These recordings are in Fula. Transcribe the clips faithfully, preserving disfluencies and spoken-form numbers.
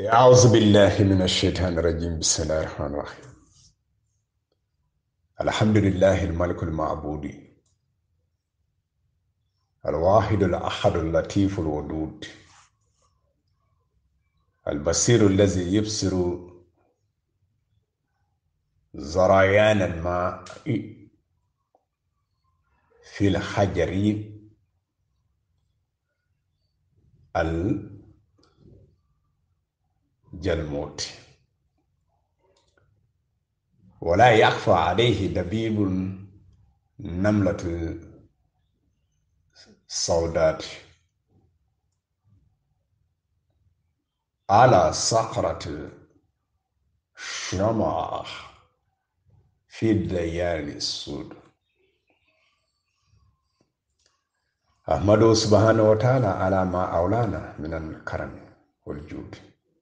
أعوذ بالله من الشيطان الرجيم. بسم الله الرحمن الرحيم. الحمد لله الملك المعبود الواحد الأحد اللطيف الودود البصير الذي يبصر زريان الماء في الحجر الجلموت ولا يخفى عليه دبيب النملة السوداء على صخرة الشمعة في الليالي السود. أحمده سبحانه وتعالى على ما أولانا من الكرم والجود،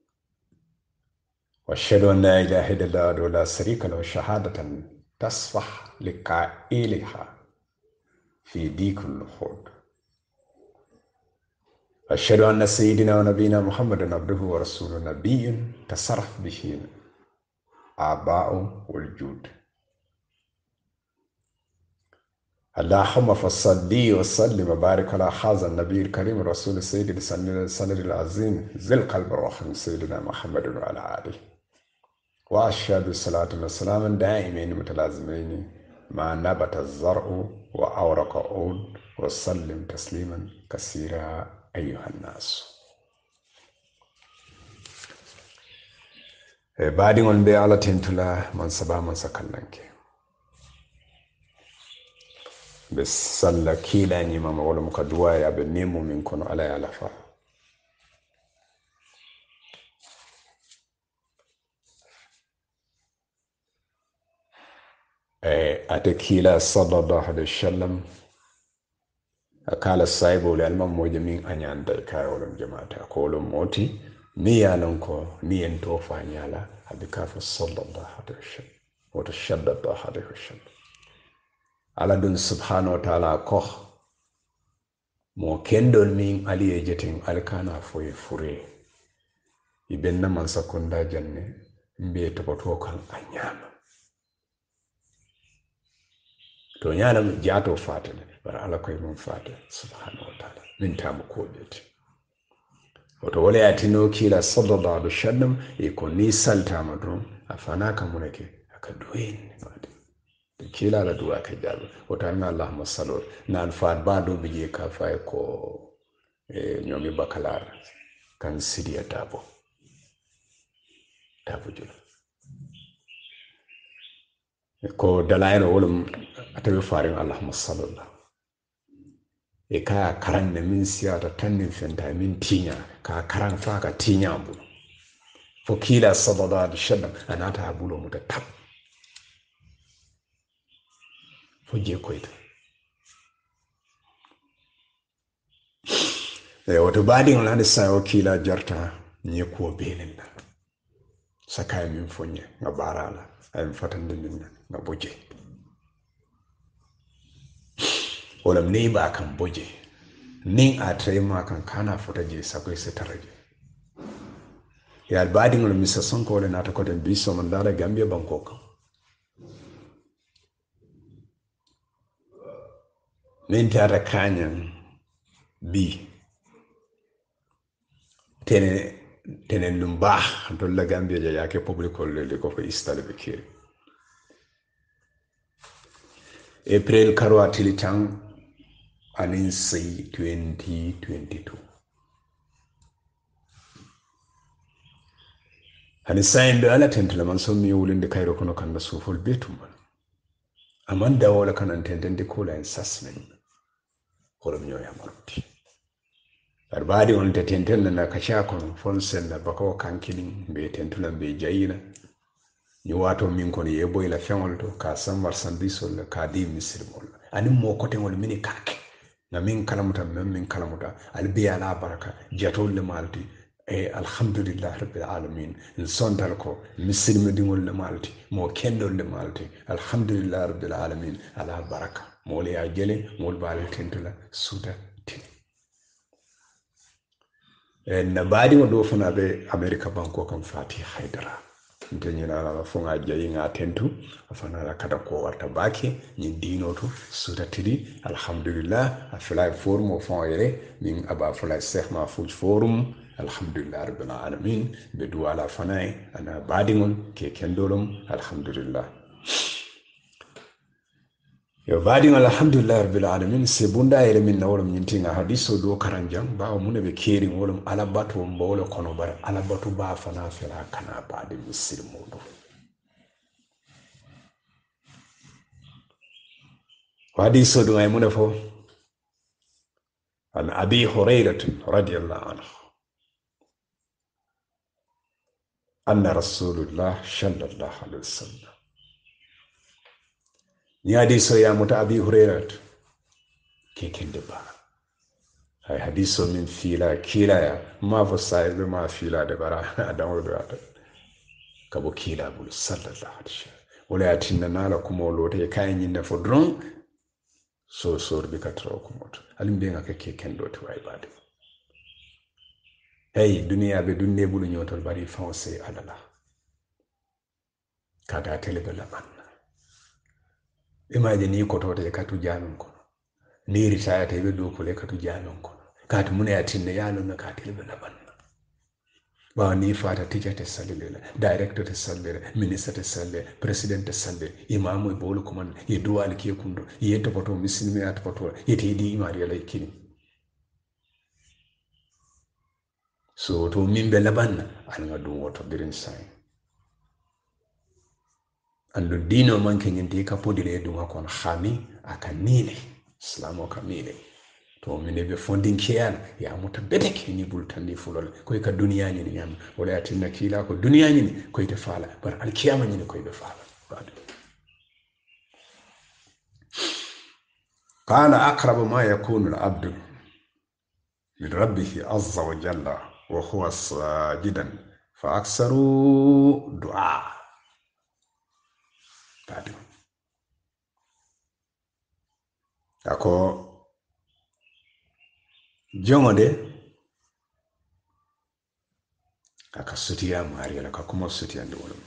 وأشهد أن لا إله إلا الله ولا شريك له شهادة تصفح لقائلها في ديك الخلد. أشهد أن سيدنا ونبينا محمد عبده ورسوله، نبي تصرف به الآباء والجود. اللهم فصل وسلم وبارك على هذا النبي الكريم الرسول سيد السند العظيم ذي القلب الرحيم سيدنا محمد وعلى آله، وأشهد الصلاة والسلام دائمين متلازمين ما نبت الزرع وأورق عود، وسلم تسليما كثيرا أيها الناس. بعد أن بي على تنتلا من سبا من سكننك بسلا كيلا نيما مولو مكدوا يا بنيمو من كونو على يالفا. ate kila sallallahu alaihi wasallam akala saibo le alma moja min anyanda kay wolon jamaata ko wolon moti mi yalan ko ni en to fanyala abika fa sallallahu alaihi wasallam wa tashaddada alaihi wasallam ala dun subhanahu wa ta'ala ko mo kendol min ali e jetin alkana foye fure ibenna man sakunda janne mbe to to kan anyama to ñalam jaato fatale bara ala koye mum fata subhanahu wa taala min tamo koɓete oto wala yatino kila sallallahu alaihi wasallam e ko ni saltama ɗum a fana ka munake aka duweni fade kila la duwa ka jaɓe oto anna allahumma salor nan faat ba do bije ka fay ko e ñomi bakalar kan sidiya tabo tabo jula ko dalayno wolum atawi farin allahumma sallallahu e ka karan ne min siyata tannin fenta min tinya ka karan fa ka tinya bu fo kila sallallahu alaihi wasallam anata abulo muta tab fo je koyta e wato badi on hande sayo kila jarta nye ko belinda sakay min fonye nga barala ay fatande min nga boje wala ne ba kan boje nin a tare ma kan kana fota je sakoy se taraje ya albadi ngol misa sonko wala nata ko den biso man dara gambia banko ko nin tara kanyan bi tene tene lumba to la gambia ja yake public le ko fa istale be kire april karwa tilitan anin say twenty twenty-two hani sayin da ala tentala man son mi wulinde kayro kono kan da sufol betum amanda wala kan antende ko la assessment horom nyoya marti arbadi on te tenten na kasha kon fonsen na bako kankilin be tentulan be jayina ni wato min kon yebo ila fengol to ka sam marsandisol ka di misrimol anin mo kote wol mini kake na min kalamuta men min kalamuta albiya la baraka jatol le malti e alhamdulillah rabbil alamin in sondal ko misirme dingol le malti mo kendol le malti alhamdulillah rabbil alamin ala baraka mo le ya jele mo bal tentula suda tin en baadi mo do fana be america banko kam fati haydara nteñina la fonga jayi nga tentu afana la kada ko warta bake ñin dino to sutatidi alhamdulillah afla forum o fon yere min aba fula cheikh mahfouz forum alhamdulillah rabbil alamin be duwala fanay ana baadingol ke kendolum alhamdulillah yo baadiŋo alhamdulillahi rabbil alamin se bunda yele min na wolom ñintiŋa hadiso do karanjang bawo mune be keeriŋ wolom alabatu mbowole kono bare alabatu ba fana fela kana baade misiri mudu hadiso do ay mune fo an abi hurairata radiyallahu anhu anna rasulullah sallallahu alaihi wasallam ni hadiso ya muta abi hurairata kekende ba ay hadiso min fila kila ya ma fo saybe ma fila de bara adamu do ata kabo kila bul sallallahu alaihi wasallam wala yatinna nala kuma lote kay nyinde fo dron so so be katro ko moto alim be ngaka ke kendo to way bade hey duniya be dunne bulu nyotol bari fonse alala kada tele be laban imagine ko to te katu janon ko ni ritaya te be do ko le katu janon ko katu mun ya tinne yalo na katu tele be laban ba ni fata teacher te salile director te salile minister te salile president te salile imamu bolu ko man ye duwal ke kundo ye to poto misinmi at poto ye te di mariya lay kini so to min be laban an nga dum woto dirin sai ando dino manke nyindi ka podile dum akon khami aka nile islamo ka nile to mine be fondin kiyan ya muta bedek ni bultandi fulol koy ka duniya ni nyam wala atinna kila ko duniya ni koy te fala bar al kiyama ni koy be fala قال أقرب ما يكون العبد من ربه عز وجل وهو ساجدا فأكثروا دعاء ako jongode aka sutiya mariya ka kuma sutiya ndo wala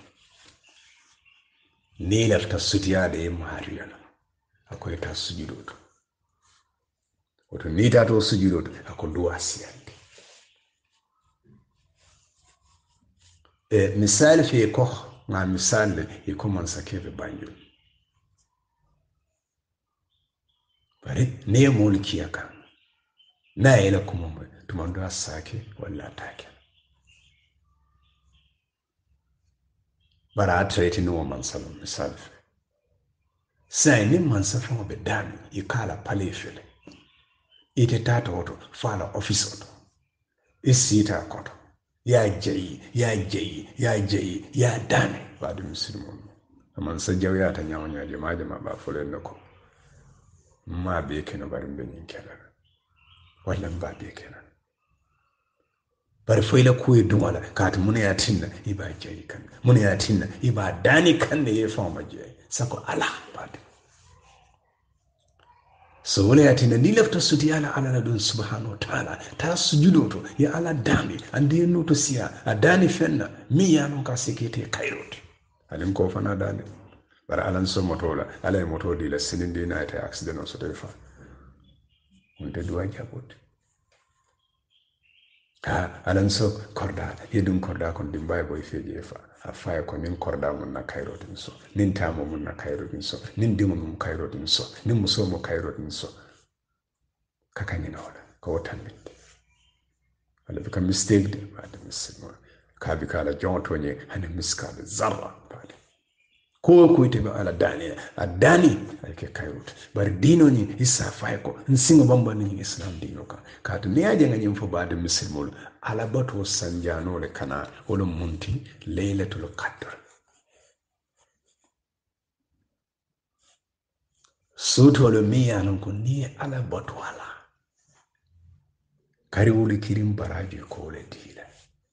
ni lafta sutiya de mariya akoy ta sujudo to oto ni ta to sujudo to ako duwa siyande e misal fi ko ma misal e ko man sakebe banjul bari ne mulki yaka na yela kuma tumando asake wala take bara atreti no man salon misal sai ni man safo be dami ikala pale fele ite tata oto fala office oto isita koto ya jayi ya jayi ya jayi ya dami badu muslimu man sajaw ya ta nyawnya jama jama ba fole nako ma be keno bari be nyin kala wala ba be keno bari foyle kuye dumala kat mun ya tinna iba jayi kan mun ya tinna iba dani kan ne ya fama jayi sako ala badu so wala ya tinna ni lafta suti ala ala dun subhanahu wa ta'ala ta sujudo to ya ala dami andi no to siya adani fenna mi ya no ka sekete kairot alim ko fana dani bara alan so motola ala moto di la sinindi na ta accident o so tefa on te duwa jabot ha alan so korda yedum korda kon dimbaye boy feje fa afaya ko nin korda mun na kairotin so nin tamo mun na kairotin so nin dimo mun kairotin so nin muso mo kairotin so kakani na wala ko tanbit wala bika mistake de bada mismo ka bi kala jonto nye hani miskal zarra bada ko ko ite ba ala dani adani alke kairot bar dino ni isa fay ko nsingo bamba ni islam dino ka ka to ne aje ngani fo bada mismol ala bato sanjano le kana wala munti laylatul qadr soto le miyanon ko ni ala bato ala kari wuli kirim baraji ko le dila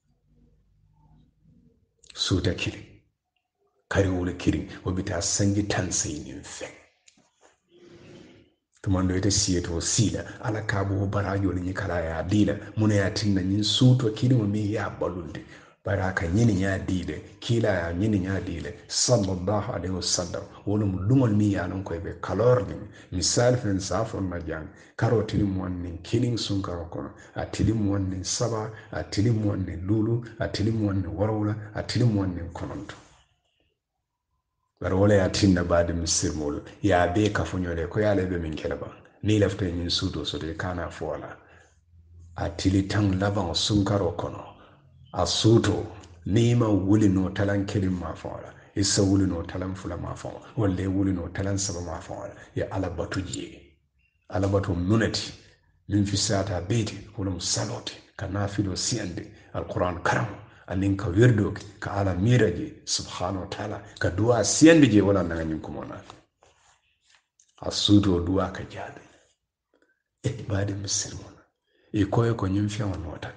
sota kirim kari wuli kirim wabita sanji tansay nin fe tumando ite siyeto sila ala kabo barajo ni kala ya dila muna ya tinna nyin suto kidi mo mi ya balunde baraka nyini ya dile kila ya nyini ya dile sallallahu alaihi wasallam wolum lumol mi ya non ko be kalor ni misal fen safon na jang karo tilim wonni killing sun karo kono a tilim wonni saba a tilim wonni lulu a tilim wonni warwula a tilim wonni kononto bar wala ya tinna baade misir mol ya be kafunyole ko ya lebe min kelaba ni lafte nyin sudo so de kana fola a tili tan laban sun karo kono a suto ni ma wuli no talan kelin ma fawala isa wuli no talan fula ma fawala walla wuli no talan saba ma fawala ya ala batu je ala batu nunati min fi sata beti wala saloti kana filo siande alquran karam anin ka wirdo ka ala miraje subhanahu wa ta'ala ka duwa siande je wala nan nyin kumona a suto duwa ka jabe e baade musulmana e koyo ko nyim fi on wota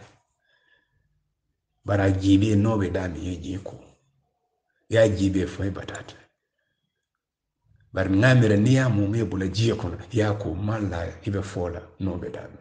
bara jibe nobe dami ye jiko ya jibe foi batata bar ngamira ni ya mu me bula jiye kono ya ko malla ibe fola nobe dami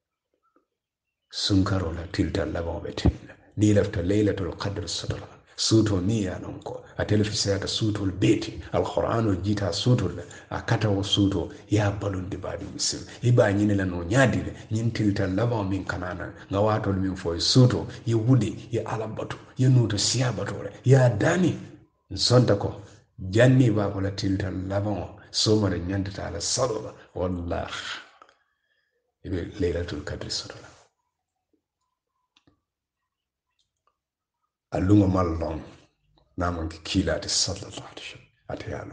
sunkaro la tilta laba be tinna ni lafta laylatul qadr sadra suto ni ya non ko a telefisata suto beti alquran jita suto akata wo suto ya balunde baadi misil iba nyine la no nyaadile nyin tilta laba min kanana ngawato min foy suto ye wude ye alabatu ye nuto siabatore ya dani sonta ko janni ba ko la tilta laba so mara nyandata ala sadra wallah ibe laylatul qadr sadra alunga mallon naman kila de sallallahu alaihi wasallam atayala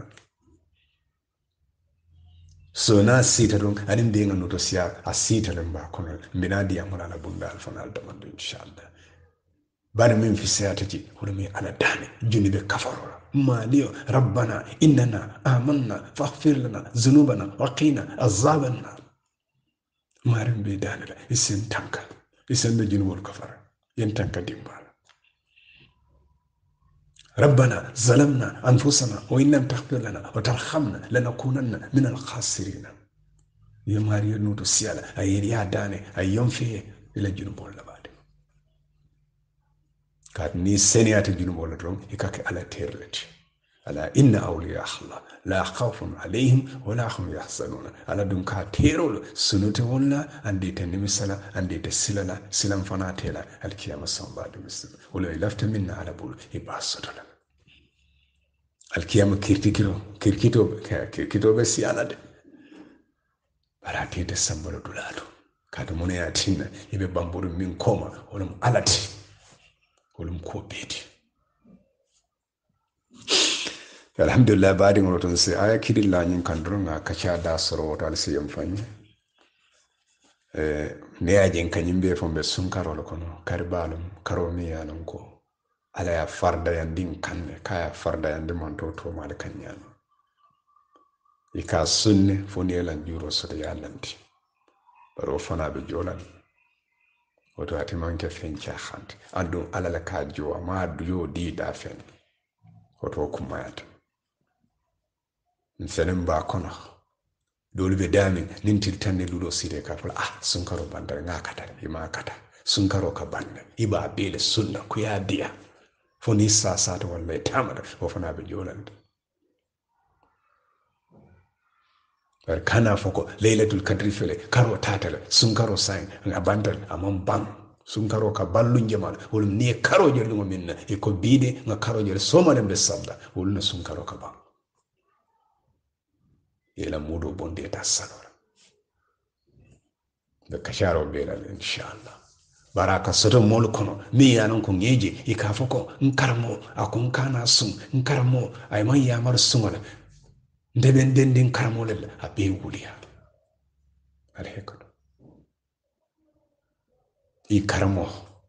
so na sita don anin be ngano to siya asita lemba kono minadi amana na bunda alfanal tamando inshallah bana min fi sayatati hono mi ala dane juni be kafaro maliyo rabbana innana amanna faghfir lana dhunubana wa qina azaban nar marim be dane la isen tanka isen be junubul kafara yen tanka dimbal ربنا ظلمنا أنفسنا وإن لم تغفر لنا وترحمنا لنكونن من الخاسرين يا ماريو نوتو سيالا أي يا داني أي يوم فيه إلى جنوب ولا بعد كاد ني سنيات جنوب ولا درون يكاك على تيرلت على إن أولياء الله لا خوف عليهم ولا هم يحزنون على دون كاتيرول سنوت ولا عندي تنمي سلا عندي تسلا سلام فناتيلا الكيامة سنباد مسلم ولا يلفت منا على بول يباسطنا الكيامة كيرتيكيرو كيركيتو كيركيتو بس يالد براتي تسمبر دولارو كادو مني أتينا يبي بامبور من كوما ولم ألاتي ولم كوبيتي alhamdulillah baadi ngono ton se aya kidilla nyin kandro nga kacha da soro wata alsi yam fanyi eh ne ajen kanyimbe fombe sunkaro lo kono karbalum karomi yanon ko ala ya farda yandin kanne kaya farda yandi manto to mal kanyano ika sunne foni elan juro so de yalanti baro fana be jolan wato ati manke fencha khant andu ala la ka jo ma du yo di da fen wato kumayata nfenen ba kono dole be damin nintil tanne ludo sire ka fala ah sun karo bandar nga kata ima kata sun karo ka banda iba bele sunna ku ya dia foni sa sa to wallahi tamada o fana be jolande bar kana foko laylatul qadri fele karo tatala sun karo sai nga bandal amon bang sun karo ka ballu njemal wolum ne karo jelu mo minna e ko biide nga karo jelu somale be sabda wolna sun karo ka bang yela mudo bonde ta salora da kasharo bela inshallah baraka soto mol kono mi yanon ko ngeje e ka foko nkarmo akon kana sun nkarmo ay man yamar sungola ndeben den den karmo lella abe wuliya alheko i karmo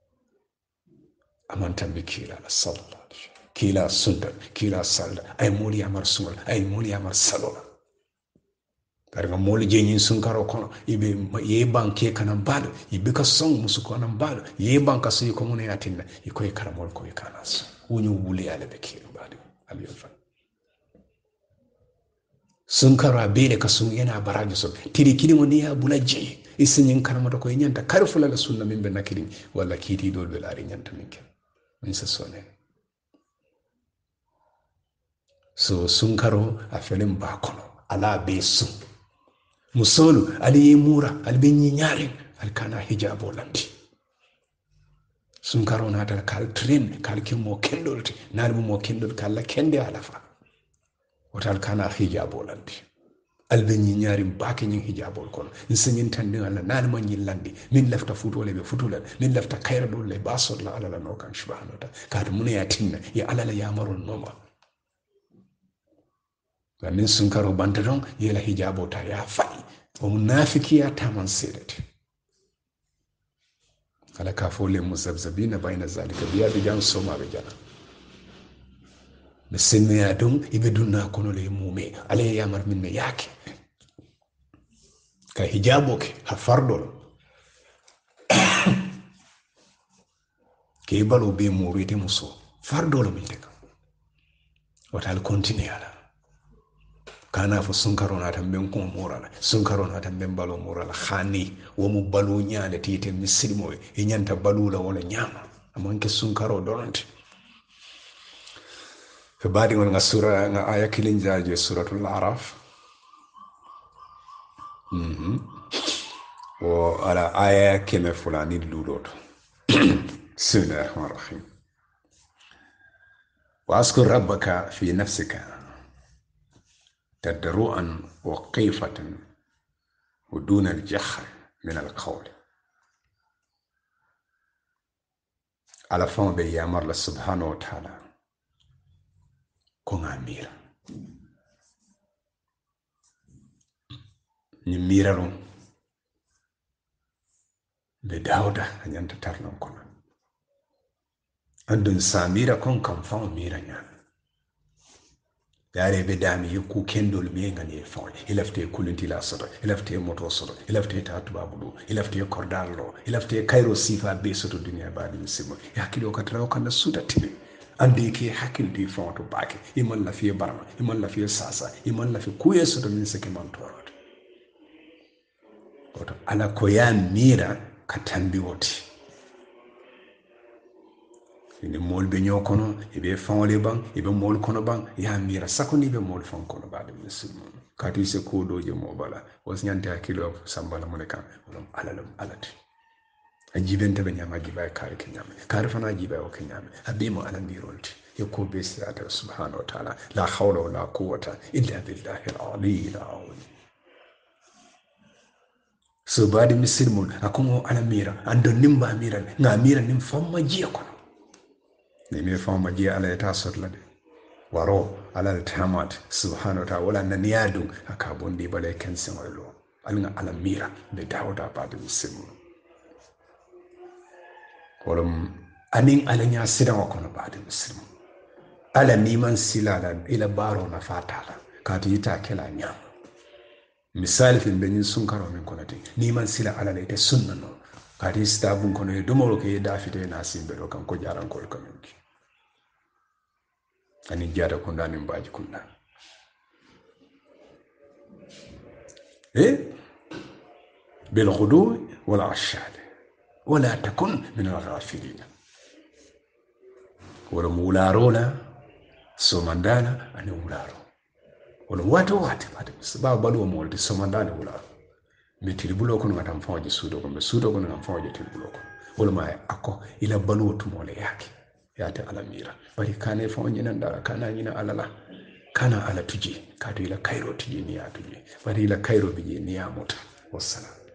amanta bikira sallallahu alaihi wasallam kila sunna kila salla ay moli yamar sungola ay moli yamar salola karga moli jenyin sun karo kono ibe ye banke kanan balo ibe ka son musu kanan balo ye banka sai ko mun yatinna iko e karamol ko e kanas wonyo wuli ala be kiro bado aliyo fa sunkaro a beele ka sun yana baraji so tiri kilimo ni ya bula je isinyin karmata ko nyanta karfula la sunna min be nakiri wala kiti dol be laari nyanta min ke min sa sone so sunkaro a felin ba kono ala be sun musolu ali mura ali be nyaare al kana hijabo landi sunkaro na dal kal train kal ke mo kendolti naal mo kendol kala kende ala fa wotal kana hijabo landi albe ñi ñaari baake ñi hijabol kono nsenyin tan ni alla nan ma ñi landi min lafta futole be futulal min lafta kayra dol le basod la ala la no kan subhanahu wa ta'ala kaatu mun ya tinna ya ala la yamarul noma ba min sun karo banta don yela hijabo ta ya fai o munafiki ya taman sedete ala ka fole muzabzabina bayna zalika biya bi jan soma be jana be sinne ya dum ibe dunna kono le mume ala yamar min ne yake ka hijabo ke ha fardol ke balo be mo rete muso fardol min teka watal continue ala kana fo sunkaro na tan ben ko morala sunkaro na tan ben balo morala khani wo mu balo nyaale tite misilmo e nyanta balula wala nyama amon ke sunkaro donante fe badi ngon nga sura nga aya kilin jaaje suratul araf mhm wo ala aya keme fulani ludoto bismillahir rahmanir rahim wa askur rabbaka fi nafsika تدرؤا وقيفة ودون الجهر من القول على فهم بيامر الله سبحانه وتعالى كون أمير نميرون بداودة أن ينتترلون كنا عندن ساميرا كون كم فهم ميرا يعني yare be dami yukku kendol mi ngani fon ilafte kulinti la soto ilafte moto soto ilafte tatu babudu ilafte kordallo ilafte kairo sifa be soto dunya baadi misimo yakilo katra ko na suda tibi andi ke hakil di fon to bake iman la fi barma iman la fi sasa iman la fi kuye soto min seke man torot oto ala ko ya mira katambi woti ni mol be nyokono ibe fonle bang ibe mol kono bang ya mira sakoni be mol fon kono baade musulmo kati se ko doje mo bala was nyante akilo sambala mo kan wala alalam alati ajibente be nyama jiba kare kenyame kare fana jiba o kenyame abimo ala mirolti yako be sirata subhanahu wa ta'ala la hawla wala quwwata illa billahi al-ali al-azim so baade musulmo akomo ala mira ando nimba mira nga mira nim famma jiya kono ni me fama ji ala ta sotla de waro ala tamat subhanahu wa ta'ala wala nan yadu aka bondi bale kensen walo alnga ala mira be dawda ba de muslimu kolum anin ala nya sida ko no ba de muslimu ala niman silala ila baro na fatala ka ti ta kala nya misali fin benin sun karo min konati niman sila ala le te sunna no ka ti sta bun kono e domoro ke da fite na simbe do kan ko jaran kol kaminki ani jada kunda nin baji kunda eh bil ghudu wal ashad wala takun min al ghafilin wala mularola somandana ani mularo wala watu watu sababu balu mo de somandana mularo metiri bulo ko ngata mfaje sudo ko be sudo ko ngam mfaje tibulo ko wala ma akko ila balu to mole yake yate alamira bari kane fo nyina ndara kana nyina alala kana ala tuji kadu ila kairo tuji ni ya tuji bari ila kairo bije ni ya mota wassalam